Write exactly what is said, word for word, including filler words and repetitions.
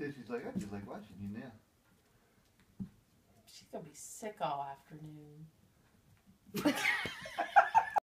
said she's like, I just like watching you now. She's gonna be sick all afternoon.